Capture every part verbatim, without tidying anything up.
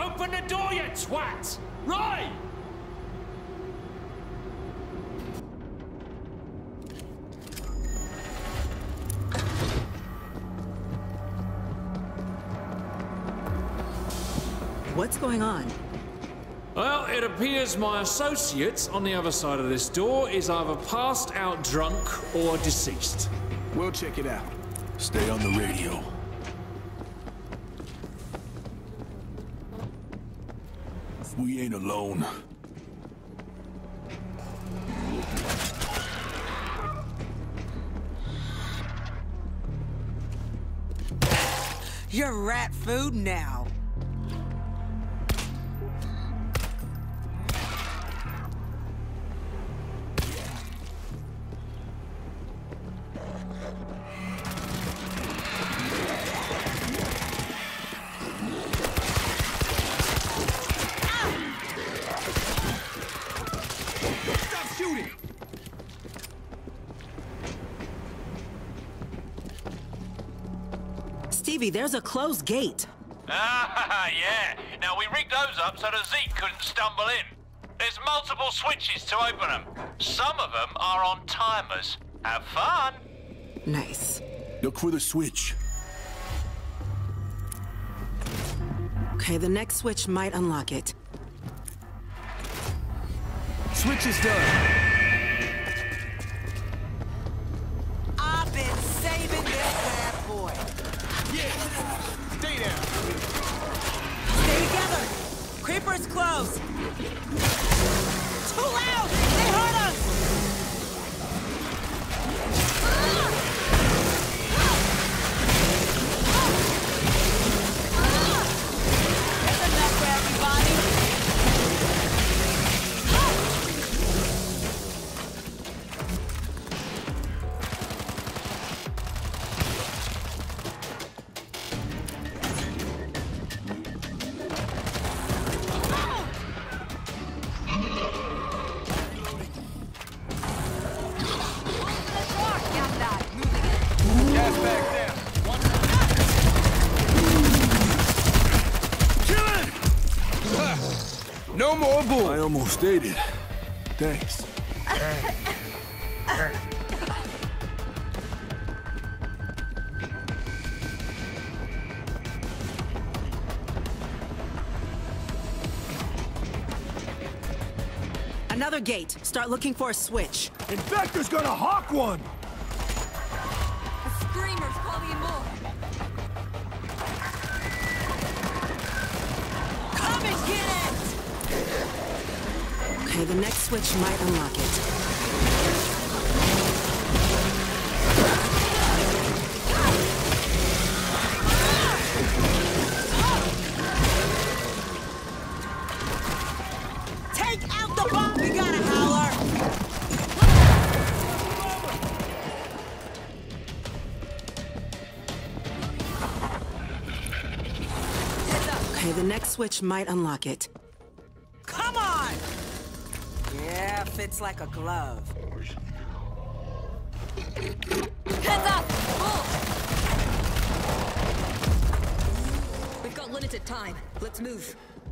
Open the door, you twat! Right! What's going on? Well, it appears my associate on the other side of this door is either passed out drunk or deceased. We'll check it out. Stay on the radio. We ain't alone. You're rat food now. Stevie, there's a closed gate. Ah, yeah. Now, we rigged those up so the Zeke couldn't stumble in. There's multiple switches to open them. Some of them are on timers. Have fun. Nice. Look for the switch. Okay, the next switch might unlock it. Switch is done. I've been saving this bad boy. Yeah. Stay down. Stay together. Creeper's close. Too loud. They hurt us. That's enough for everybody. No more bull. I almost ate it. Thanks. Another gate. Start looking for a switch. Infector's gonna hawk one! A screamer's probably more. Come and get it! Okay, the next switch might unlock it. Take out the bomb! We got a howler! Okay, the next switch might unlock it. Come on! Yeah, fits like a glove. Heads up! Move! We've got limited time. Let's move.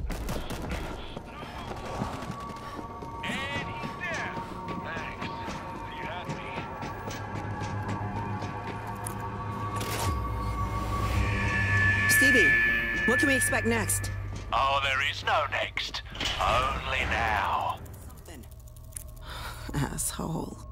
Stevie, what can we expect next? Oh, there is no next. Only now. Something. Asshole.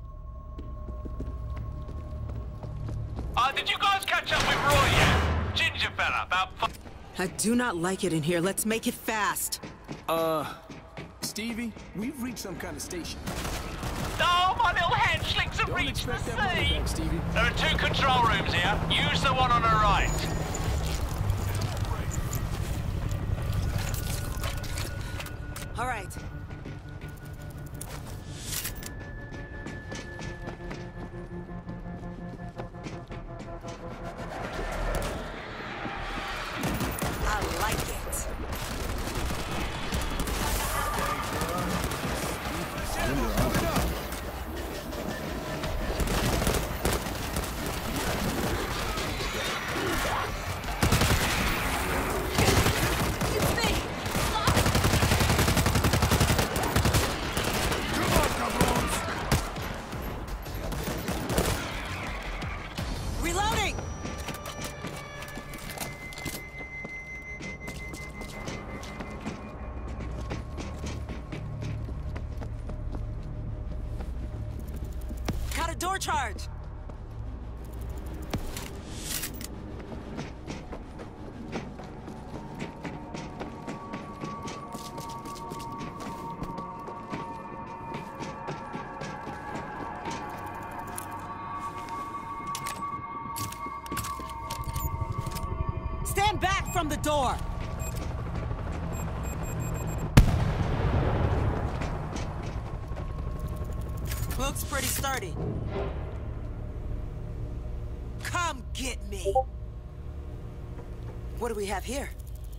Uh, did you guys catch up with Roy yet? Ginger fella, about f- I do not like it in here. Let's make it fast. Uh, Stevie, we've reached some kind of station. Oh, my little hatchlings have Don't reached the expect that money sea. back, Stevie. There are two control rooms here. Use the one on the right. All right. I like it. It's me! charge! Stand back from the door! Looks pretty sturdy. Come get me! What do we have here?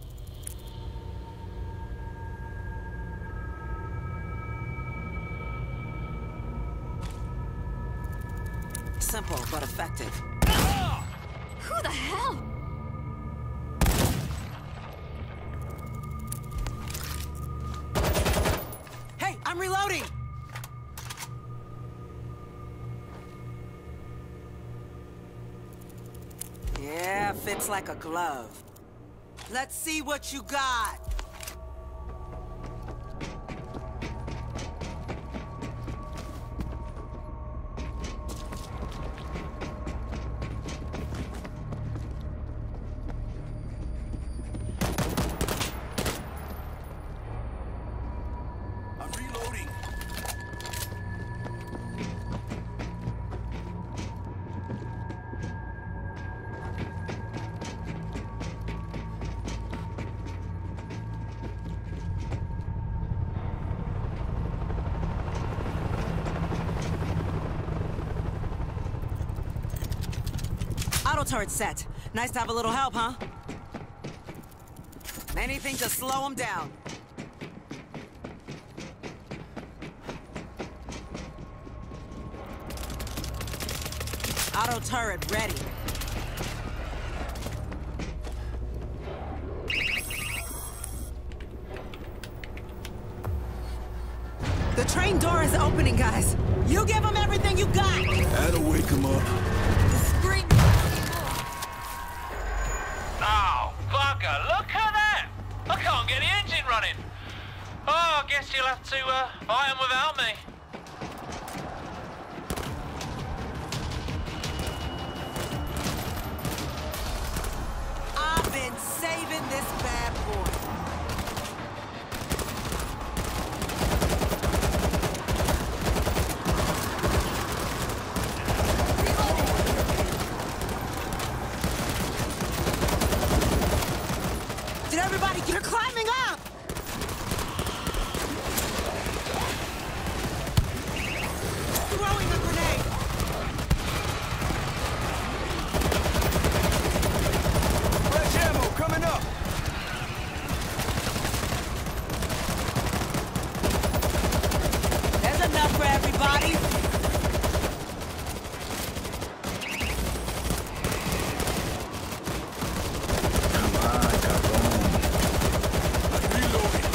Simple, but effective. Who the hell? Hey, I'm reloading! Yeah, fits like a glove. Let's see what you got. I'm reloading. Auto turret set. Nice to have a little help, huh? Anything to slow him down. Auto turret ready. The train door is opening, guys. You give them everything you got. That'll wake him up. Scream. Oh, bugger, look at that! I can't get the engine running. Oh, I guess you'll have to uh, fight 'em without me. I've been saving this bad boy. Did everybody get her climbing up? Throwing a grenade. Fresh ammo coming up. There's enough for everybody. Come on, cabrón. I'm reloading.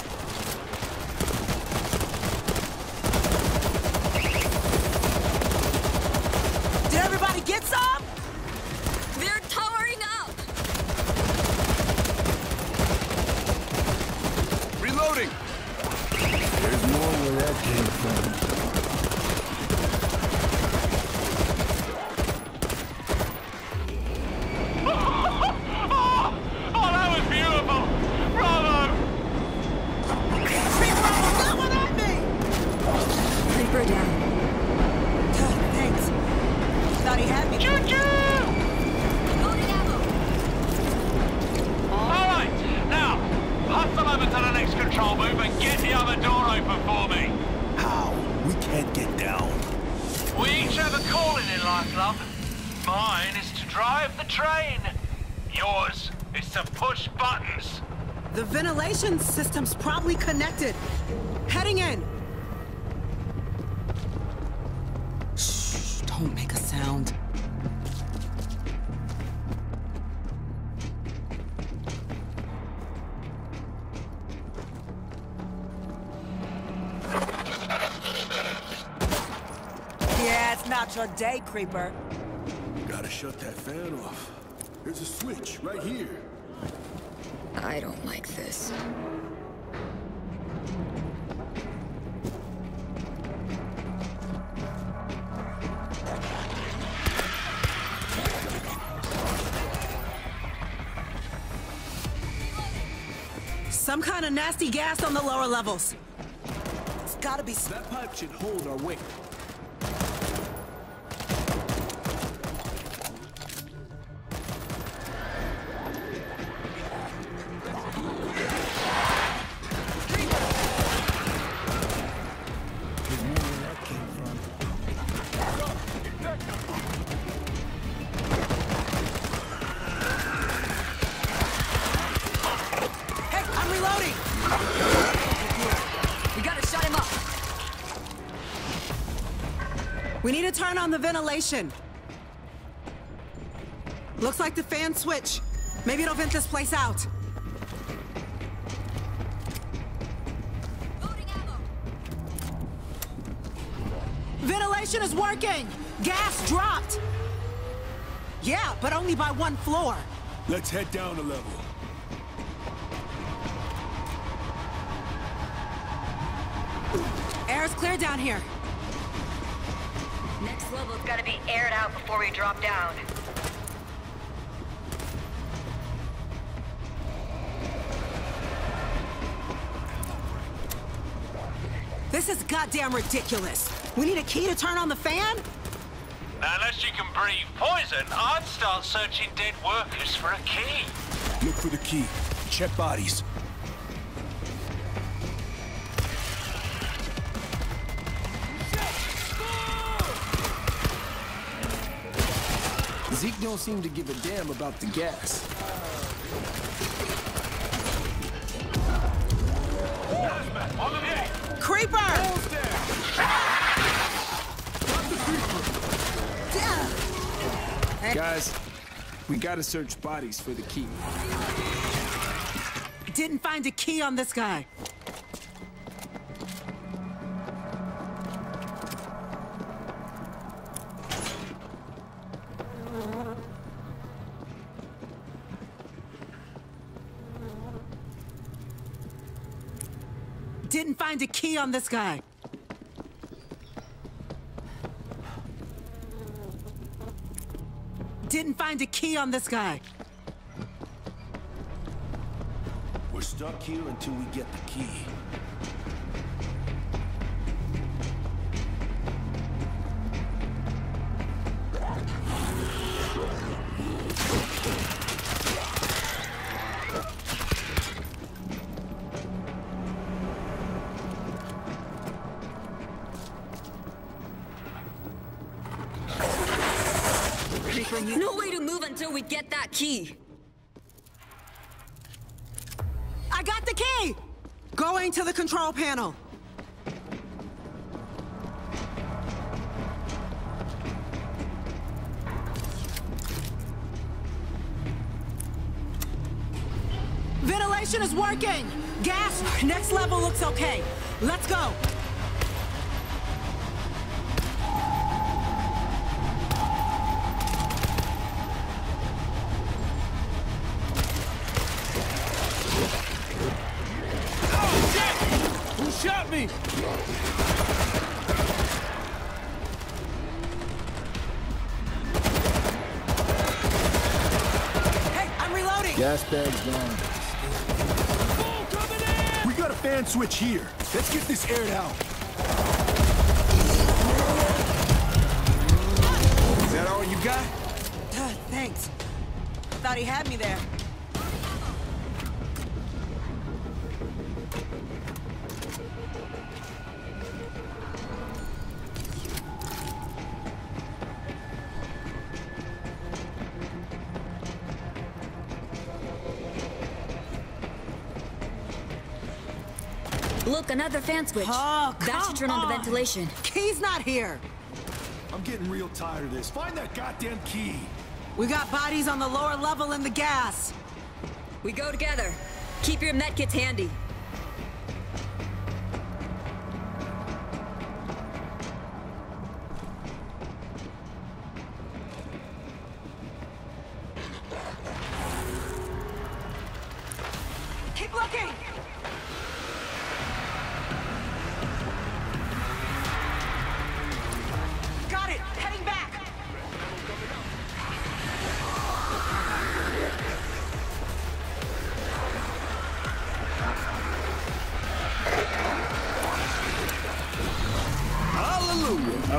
Did everybody get some? They're towering up. Reloading. There's more where that came from. Oh, oh, that was beautiful! Bravo! Creeper almost got one at me! Creeper down. Good, thanks. Thought he had me. Choo-choo! Loading ammo. All right, now, hustle over to the next control booth and get the other door open for me. How? We can't get down. We each have a calling in life, love. Mine is to drive the train. Yours is to push buttons. The ventilation system's probably connected. Heading in. Shh, don't make a sound. Yeah, it's not your day, Creeper. Gotta shut that fan off. There's a switch right here. I don't like this. Some kind of nasty gas on the lower levels. It's gotta be... That pipe should hold our weight. We need to turn on the ventilation. Looks like the fan switch. Maybe it'll vent this place out. Ventilation is working! Gas dropped! Yeah, but only by one floor. Let's head down a level. Air's clear down here. Next level's gotta be aired out before we drop down. This is goddamn ridiculous. We need a key to turn on the fan? Now, unless you can breathe poison, I'd start searching dead workers for a key. Look for the key. Check bodies. Zeke don't seem to give a damn about the gas. Creeper! Guys, we gotta search bodies for the key. Didn't find a key on this guy. Didn't find a key on this guy. Didn't find a key on this guy. We're stuck here until we get the key. No way to move until we get that key. I got the key! Going to the control panel. Ventilation is working! Gas, next level looks okay. Let's go! Shot me! Hey, I'm reloading! Gas bag's gone. We got a fan switch here. Let's get this aired out. Is that all you got? Uh, thanks. Thought he had me there. Look, another fan switch. Oh, that come should turn on the on. ventilation. Key's not here. I'm getting real tired of this. Find that goddamn key. We got bodies on the lower level in the gas. We go together. Keep your medkits handy. Keep looking! Got it! Heading back!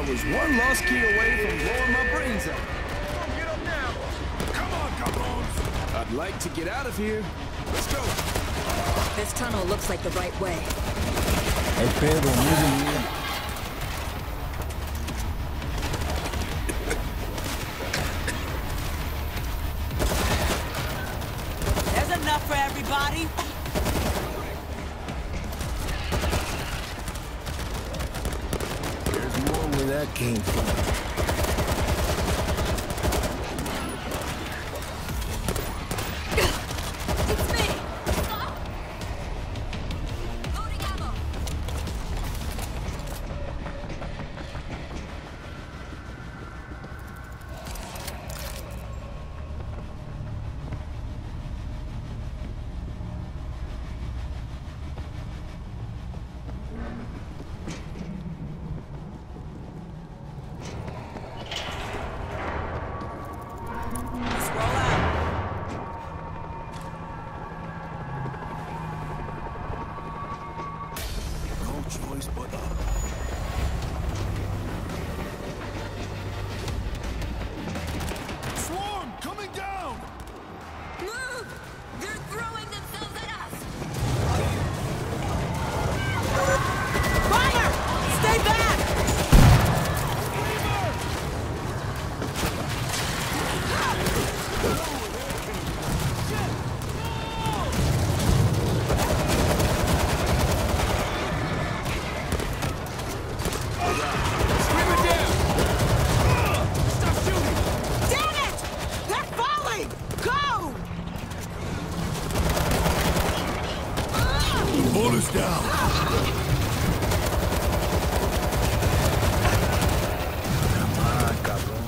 was one lost key away from blowing my brains out. Get up now! Come on, cabrones! I'd like to get out of here. Let's go! This tunnel looks like the right way. Hay pedo, muy bien. There's enough for everybody. There's more where that came from. It's me! Loading ammo! Let's roll out. No choice but up. Swarm coming down! Move! They're throwing themselves at us! Fire! Stay back! Scream it down! Stop shooting! Damn it! They're falling! Go! Hold us down! Come on, cabrón.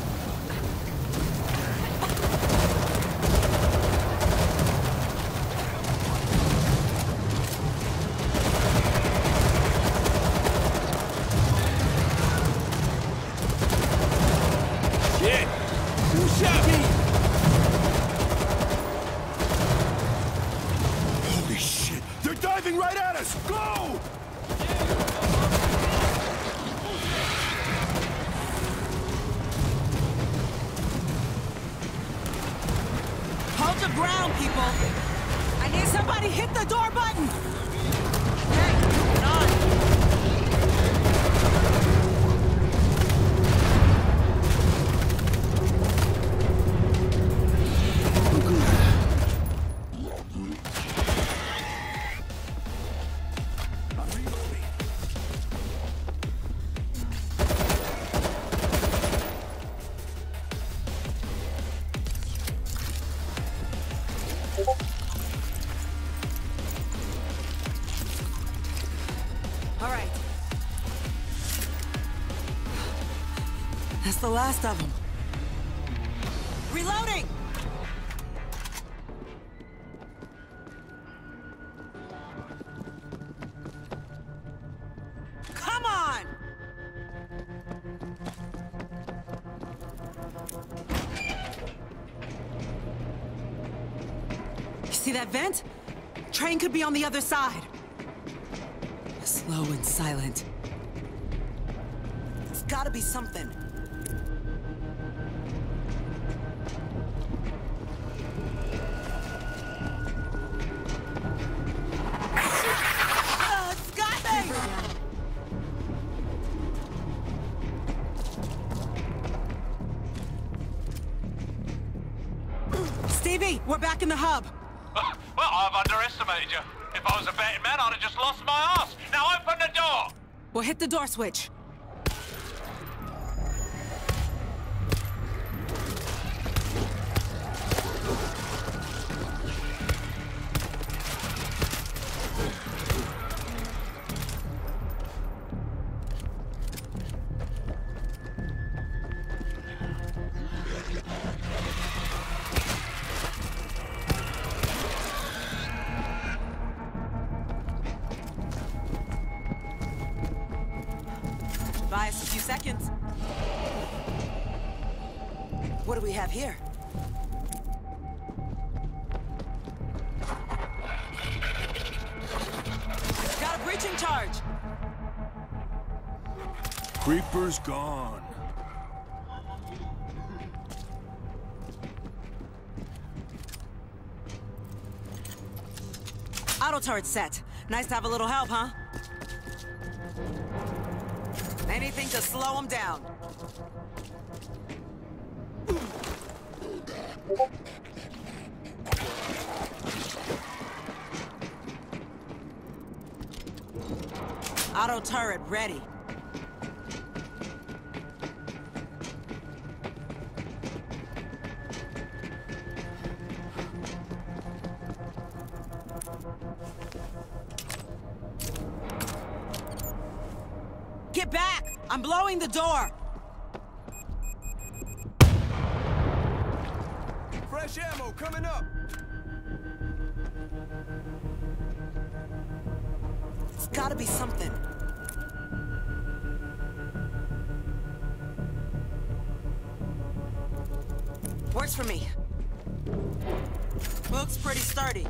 Shit! Who shot me? Holy shit! They're diving right at us! Go! Hold your ground, people! I need somebody hit the door button! Hey, get on. All right. That's the last of them. Reloading! Come on! You see that vent? Train could be on the other side. Slow and silent. There's gotta be something. Ah, it's got me! Stevie, we're back in the hub. Well, I've underestimated you. If I was a betting man, I'd have just lost my ass. Now open the door! We'll hit the door switch. Buy us a few seconds. What do we have here? Got a breaching charge. Creeper's gone. Auto turret set. Nice to have a little help, huh? Anything to slow them down. Auto turret ready. Get back! I'm blowing the door! Fresh ammo coming up! It's gotta be something. Works for me. Looks pretty sturdy.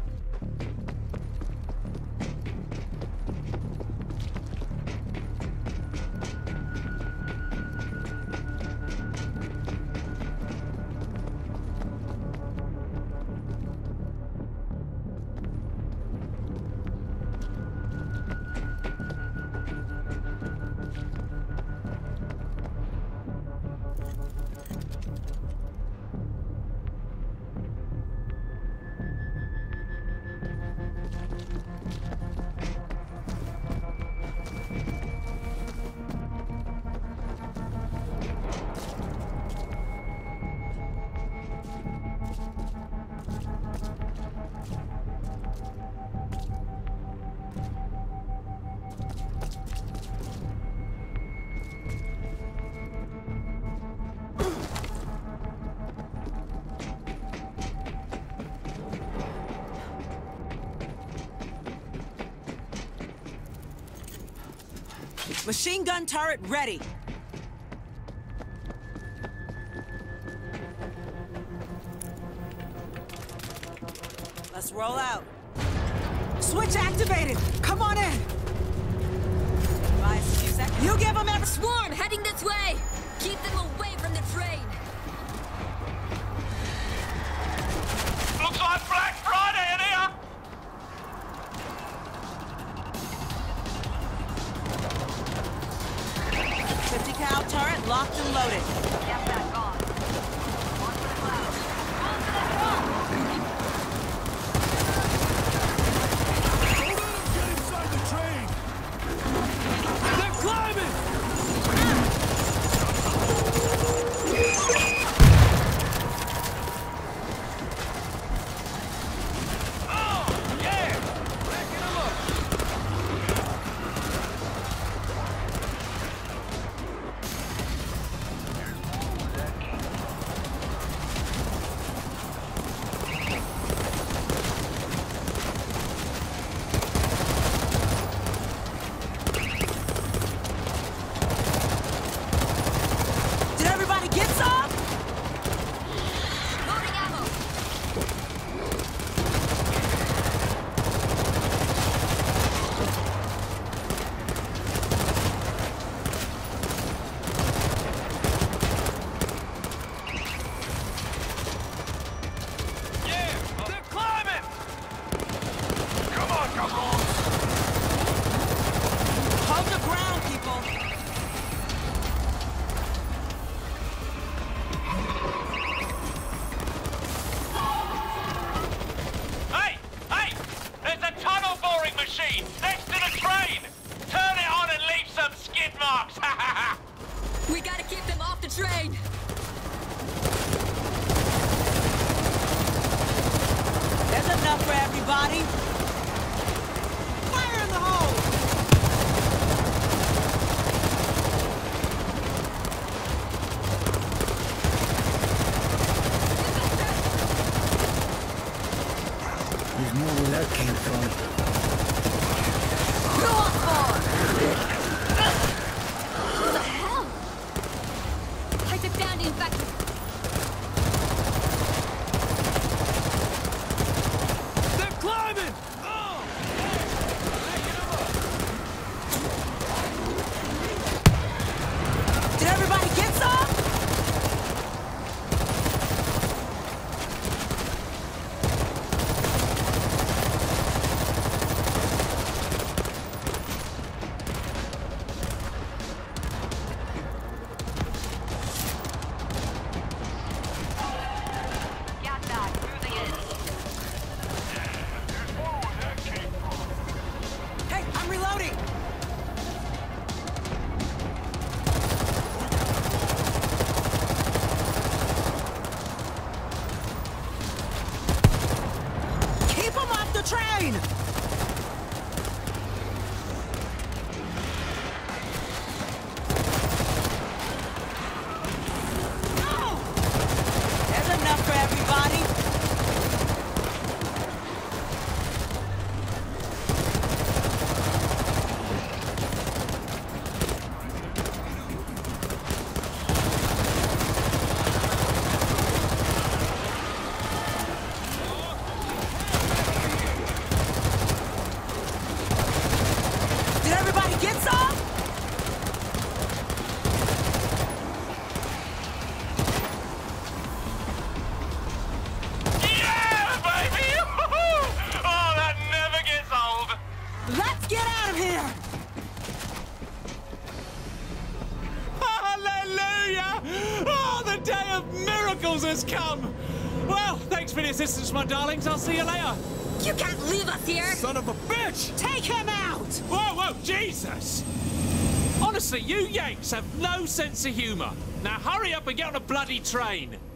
Machine gun turret ready. Let's roll out. Switch activated! Come on in! Buy us a few seconds. You give them every... Swarm heading this way! Keep them away from the train! Looks like Black Friday in here! fifty cal turret locked and loaded. Get that gone. One for the clouds. One for the front. Get inside the train! They're climbing! Oh, yeah! Backing them up! Did everybody get some? Loading ammo! Yeah! They're climbing! Come on, come on! Hold the ground, people. Hey! Hey! There's a tunnel boring machine next to the train! Turn it on and leave some skid marks! Ha ha ha! We gotta keep them off the train! There's enough for everybody. Fire in the hole! There's more where that came from. What the hell? I took down the infected. They're climbing! Oh! Hey! Backing them up! the train! There's enough for everybody. Did everybody get some? Yeah, baby! Oh, that never gets old. Let's get out of here! Hallelujah! Oh, the day of miracles has come! Well, thanks for the assistance, my darlings. I'll see you later. You can't leave us here! Son of a bitch! Take him out! Whoa, whoa, Jesus! Honestly, you Yanks have no sense of humour. Now hurry up and get on a bloody train.